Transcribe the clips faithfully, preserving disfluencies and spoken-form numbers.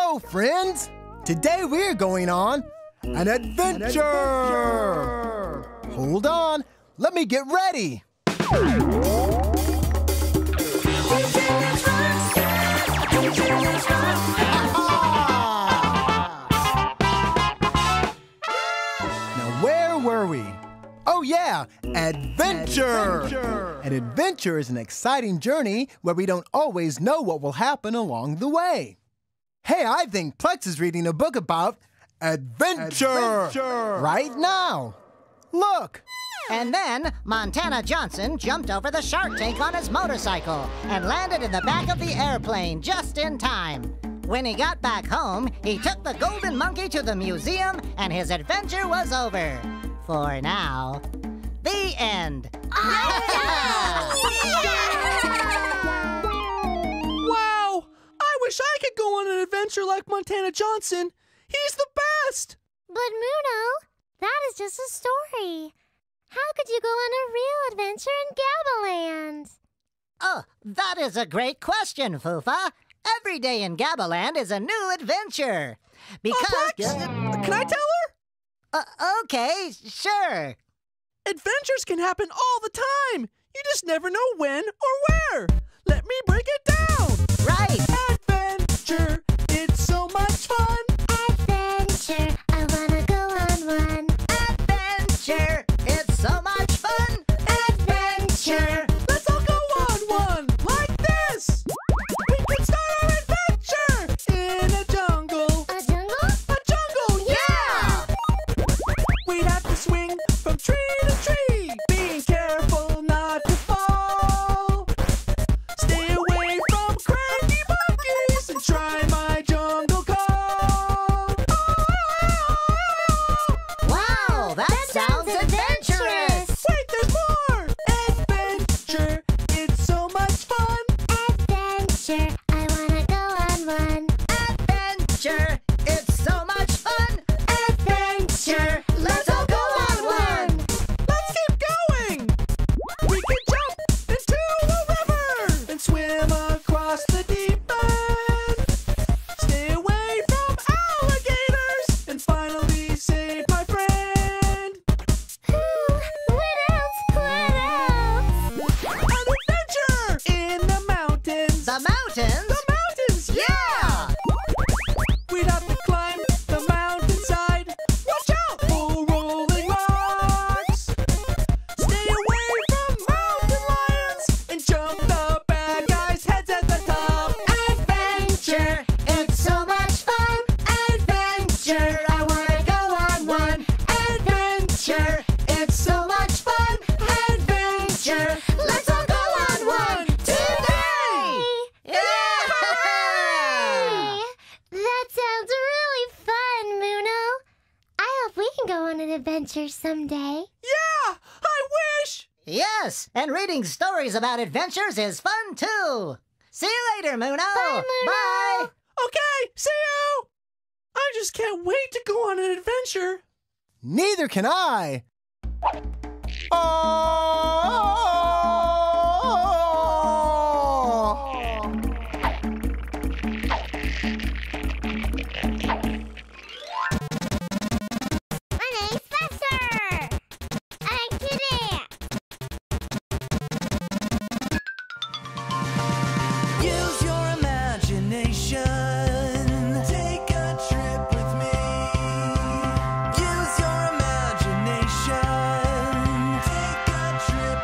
Hello, friends! Today we're going on an adventure! An adventure. Hold on, let me get ready. Now, where were we? Oh yeah, adventure. adventure! An adventure is an exciting journey where we don't always know what will happen along the way. Hey, I think Plex is reading a book about adventure, adventure. right now. Look. And then Montana Johnson jumped over the shark tank on his motorcycle and landed in the back of the airplane just in time. When he got back home, he took the golden monkey to the museum and his adventure was over. For now. The end. Wow! I wish I could go on an adventure like Montana Johnson. He's the best! But Muno, that is just a story. How could you go on a real adventure in Gabbaland? Oh, that is a great question, Fufa. Every day in Gabbaland is a new adventure. Because... Oh, Plex, uh, can I tell her? Uh, okay, sure. Adventures can happen all the time. You just never know when or where. Let me break it down. Right. Adventure, it's so much fun. Adventure, I wanna go on one. Adventure, it's so much fun. Adventure, let's all go on one, like this. We can start our adventure in a jungle. A jungle? A jungle, yeah! We'd have to swing from tree to tree, being careful not to fall. Stay away from cranky monkeys and try my jungle call. wow, that, That sounds sounds adventurous. Wait, there's more! Adventure, it's so much fun. Adventure, I wanna go on one. Adventure, it's so much fun. Adventure, Let's all go on one. Let's keep going! We can jump into a river and swim across the deep end. Stay away from alligators and finally save my friend. Ooh, what else? What else? An adventure in the mountains. The mountains? The mountains, yeah! We'd have to climb the mountainside. Watch out for rolling rocks. Stay away from mountain lions and jump the bad guys' heads at the top. Adventure, it's so much fun. Adventure, I wanna go on one. Adventure, it's so much fun. Adventure, let's all go on one today. Yeah! That sounds really fun, Muno. I hope we can go on an adventure someday. Yeah, I wish. Yes, and reading stories about adventures is fun too. See you later, Muno. Bye, Muno. Bye. Okay, see you. I just can't wait to go on an adventure. Neither can I. Oh! My name's Buster. I'm kidding. Use your imagination. Take a trip with me. Use your imagination. Take a trip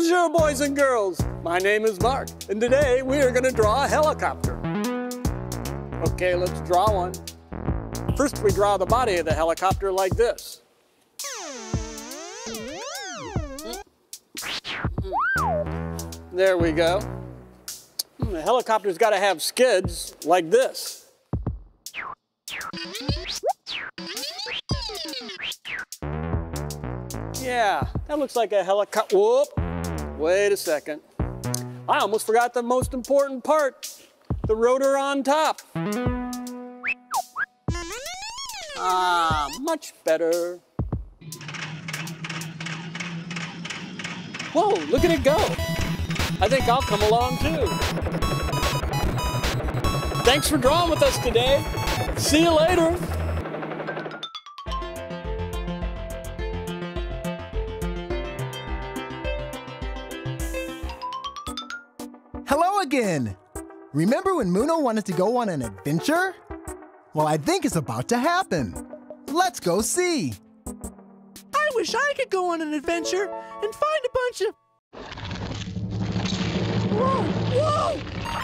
Bonjour, boys and girls. My name is Mark, and today we are going to draw a helicopter. Okay, let's draw one. First, we draw the body of the helicopter like this. There we go. The helicopter's got to have skids like this. Yeah, that looks like a helicopter. Whoop, wait a second. I almost forgot the most important part, the rotor on top. Ah, much better. Whoa, look at it go. I think I'll come along too. Thanks for drawing with us today. See you later. Hello again. Remember when Muno wanted to go on an adventure? Well, I think it's about to happen. Let's go see. I wish I could go on an adventure and find a bunch of... Whoa! Whoa!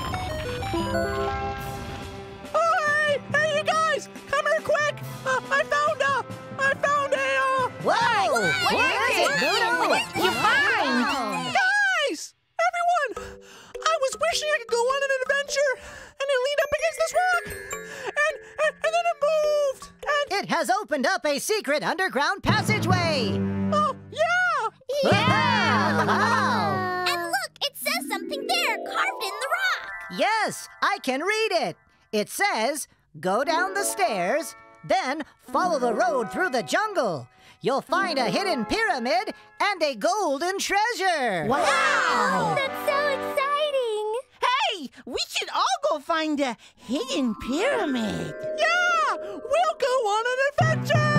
Oh, hey! Hey, you guys! Come here quick! Uh, I found a... I found a... Uh... Whoa! Where is it, Muno? What did you find? Guys! Everyone! I was wishing I could go on an adventure, and it leaned up against this rock, and, and, and then it moved, and... It has opened up a secret underground passageway. Oh, yeah! Wow! And look, it says something there, carved in the rock. Yes, I can read it. It says, go down the stairs, then follow the road through the jungle. You'll find a hidden pyramid and a golden treasure. Wow! That's so exciting! Hey, we should all go find a hidden pyramid. Yeah! We'll go on an adventure!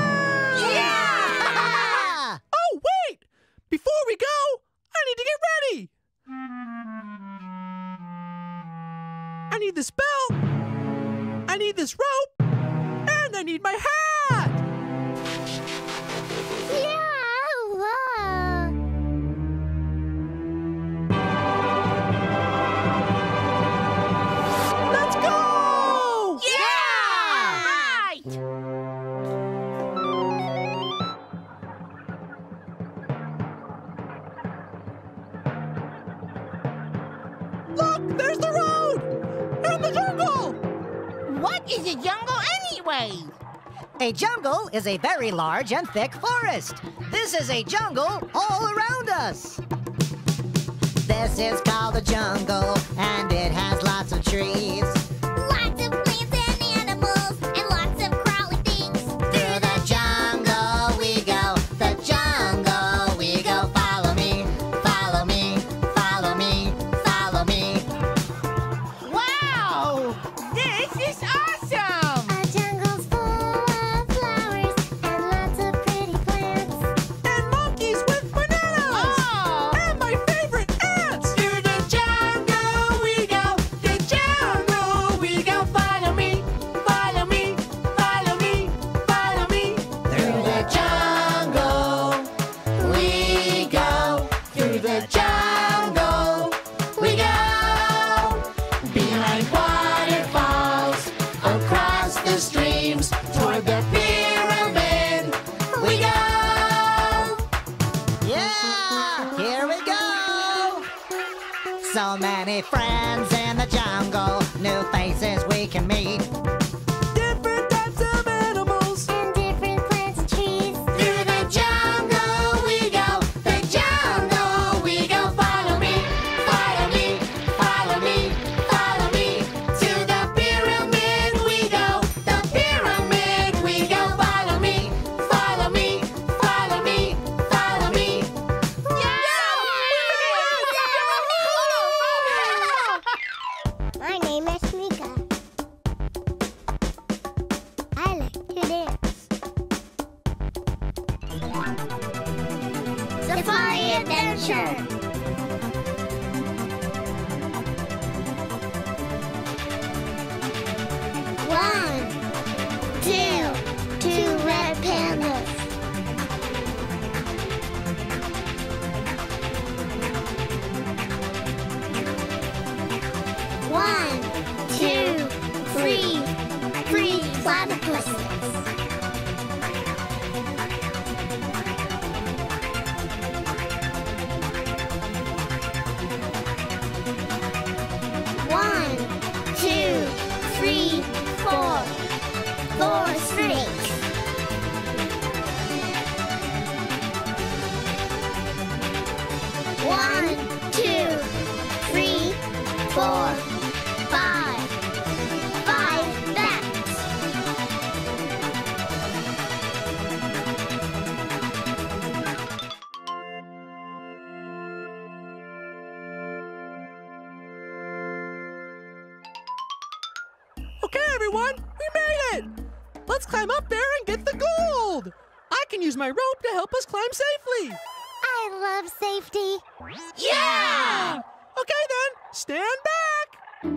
Yeah! Oh, wait! Before we go, I need to get ready! I need this belt, I need this rope, and I need my hat! Yeah! Whoa. Let's go! Yeah! Right! Look, there's the road! And the jungle! What is a jungle anyway? A jungle is a very large and thick forest. This is a jungle all around us. This is called a jungle, and it has lots of trees. Lots of plants and animals, and lots of crawly things. Through the jungle we go, the jungle we go. Follow me, follow me, follow me, follow me. Wow! This is awesome! A jungle's full of flowers and lots of pretty plants. And monkeys with bananas! Oh! And my favorite ants! Through the jungle we go, the jungle we go. Follow me, follow me, follow me, follow me. Through the jungle we go. Through the jungle we go. Behind waterfalls, across the streams, toward the pyramid we go. Yeah, here we go. So many friends in the jungle, new faces we can meet. Different types of animals! And different plants and trees. Through the jungle we go, the jungle we go. Follow me, follow me, follow me, follow me. To the pyramid we go, the pyramid we go. Follow me, follow me, follow me, follow me. My name is Mika. I like to dance. Safari Adventure. One, two, two red pandas. everyone! We made it! Let's climb up there and get the gold! I can use my rope to help us climb safely! I love safety. Yeah! Okay then, stand back!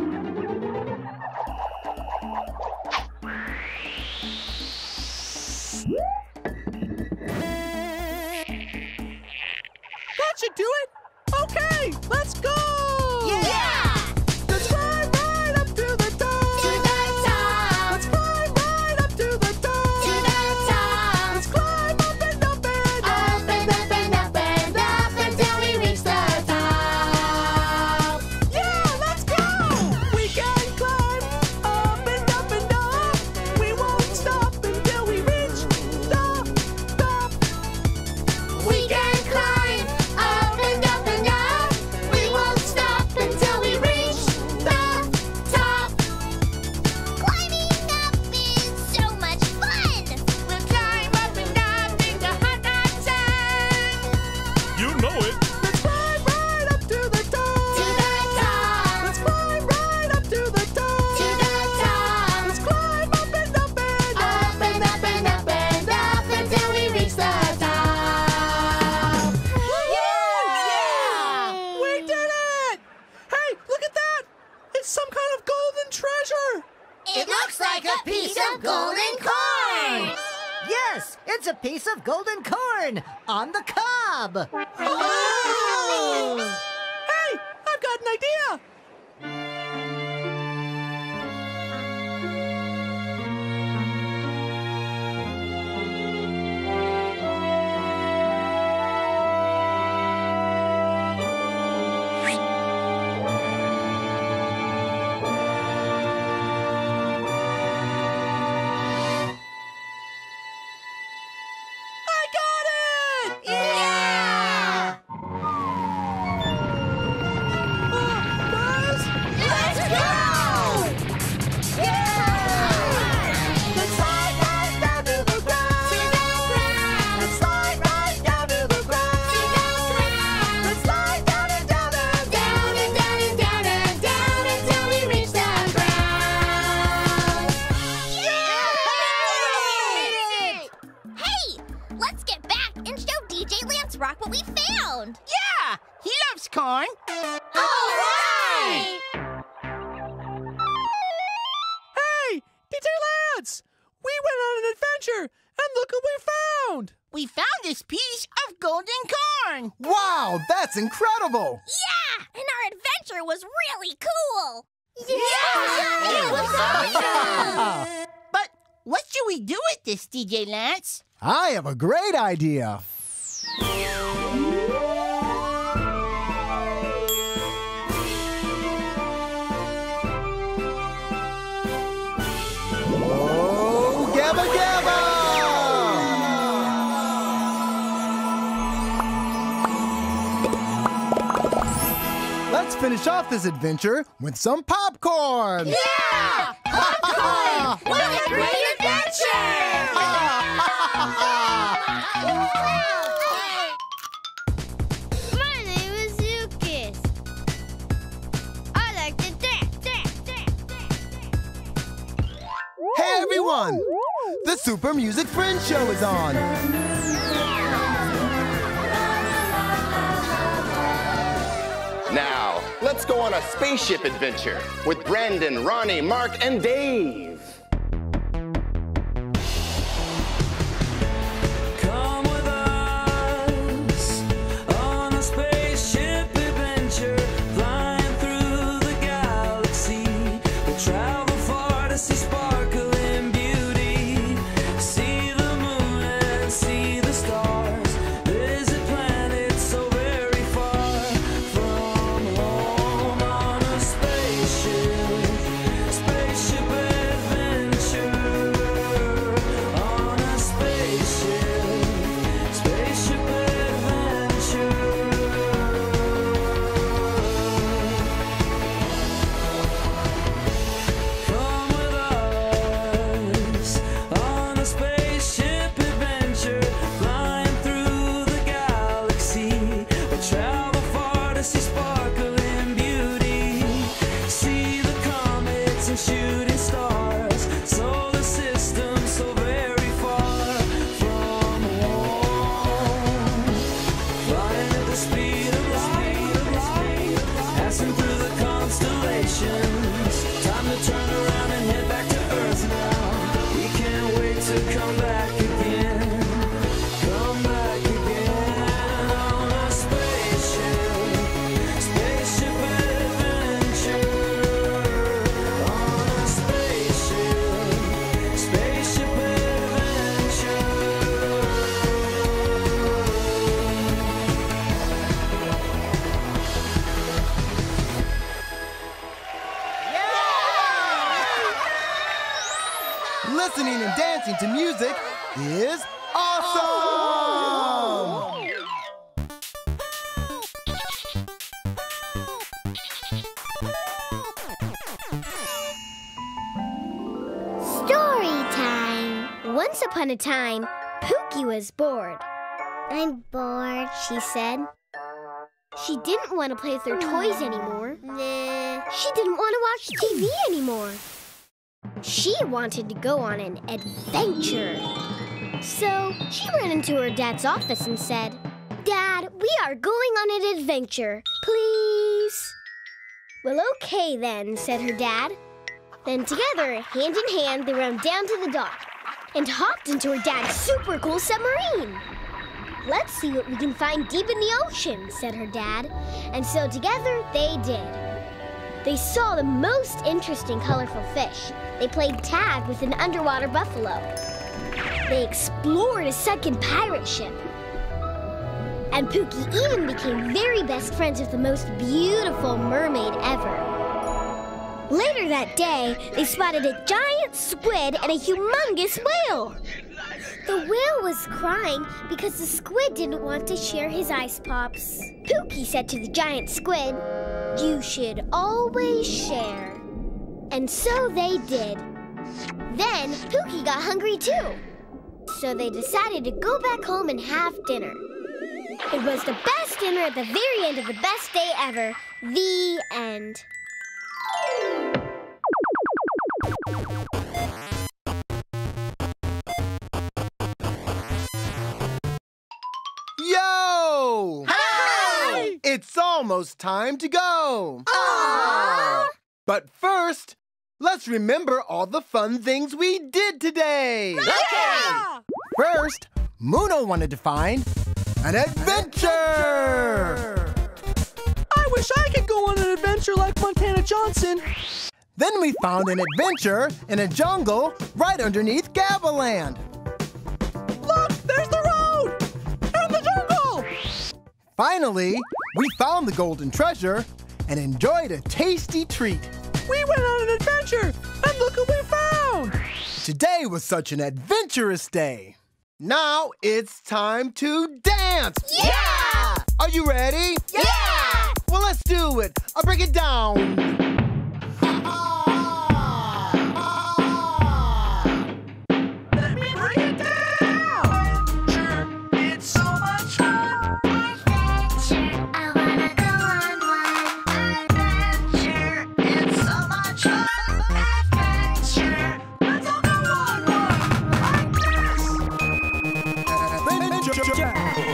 That should do it! Okay, let's go! Yeah! Let's climb right up to the top! To the top. Let's climb right up to the top! To the top. Let's climb up and up and up! Up and up and up and up until we reach the top. Yeah, let's go! We can climb up and up and up. We won't stop until we reach the top. We can climb up and up and up. We won't stop until we reach the top. Climbing up is so much fun. We'll climb up and up into hot, hot sun. You know it. Let's climb right up to the top. To the top. Let's climb right up to the top. To the top. Let's climb up and up and up. Up and up and up and up until we reach the top. Yeah! We did it! Hey, look at that! It's some kind of golden treasure! It looks like a piece of golden corn! Yes, it's a piece of golden corn on the cob! Oh! Hey, I've got an idea! I got it! Yeah! Uh, guys, Let's go! Yeah! let's slide right down to the ground! To the ground. Let's slide right down to the ground! To the ground. Let's slide down and down and Down and down and down and down until we reach the ground. Hey, let's get back and show D J Lance Rock what we found. Yeah, he loves corn. All right! Hey, D J Lance! We went on an adventure, and look what we found! We found this piece of golden corn. Wow, that's incredible! Yeah, and our adventure was really cool. Yeah! It was awesome! But what should we do with this, D J Lance? I have a great idea. Yo Gabba Gabba! Let's finish off this adventure with some popcorn! Yeah! Popcorn! What a great adventure! My name is Lucas. I like to dance, dance, dance, dance, dance. Hey everyone! The Super Music Friends Show is on! Now, let's go on a spaceship adventure with Brandon, Ronnie, Mark, and Dave. Come with us on a spaceship adventure, flying through the galaxy. We'll travel far to see sparkling beauty, see the moon and see the stars, visit planets so very far from home on a spaceship, spaceship adventure. music is awesome! Story time. Once upon a time, Pookie was bored. I'm bored, she said. She didn't want to play with her toys anymore. Nah. She didn't want to watch T V anymore. She wanted to go on an adventure. So she ran into her dad's office and said, Dad, we are going on an adventure. Please? Well, okay then, said her dad. Then together, hand in hand, they ran down to the dock and hopped into her dad's super cool submarine. Let's see what we can find deep in the ocean, said her dad. And so together, they did. They saw the most interesting colorful fish. They played tag with an underwater buffalo. They explored a sunken pirate ship. And Pookie even became very best friends with the most beautiful mermaid ever. Later that day, they spotted a giant squid and a humongous whale. The whale was crying because the squid didn't want to share his ice pops. Pookie said to the giant squid, You should always share. And so they did. Then Pookie got hungry too. So they decided to go back home and have dinner. It was the best dinner at the very end of the best day ever. The end. Yo! Hi! It's almost time to go. Aww! But first, let's remember all the fun things we did today. Yeah! First, Muno wanted to find an adventure. I wish I could go on an adventure like Montana Johnson. Then we found an adventure in a jungle right underneath Gabbaland. Look, there's the road! And the jungle! Finally, we found the golden treasure and enjoyed a tasty treat. We went on an adventure, and look what we found! Today was such an adventurous day. Now it's time to dance! Yeah! Are you ready? Yeah! Well, let's do it. I'll break it down. Let me break it down! Adventure, it's so much fun! Adventure, I wanna go on one. Adventure, it's so much fun! Adventure, let's all go on one! Like this! Adventure.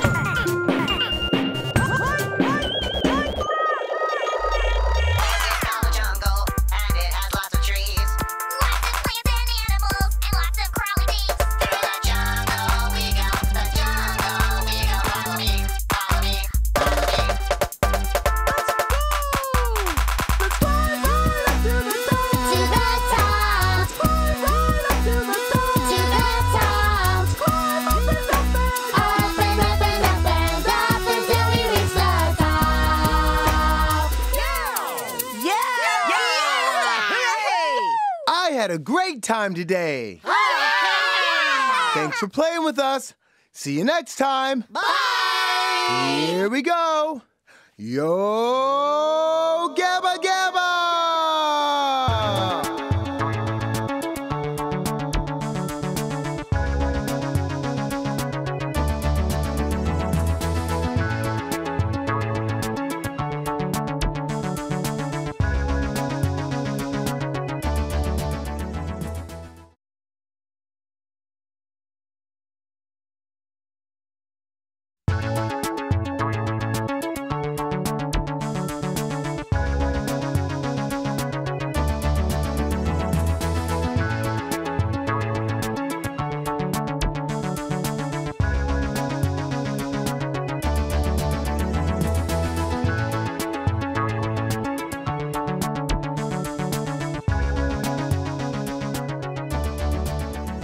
Had a great time today. Thanks for playing with us. See you next time. Bye! Here we go. Yo Gabba Gabba!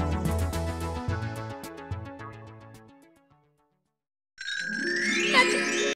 Magic.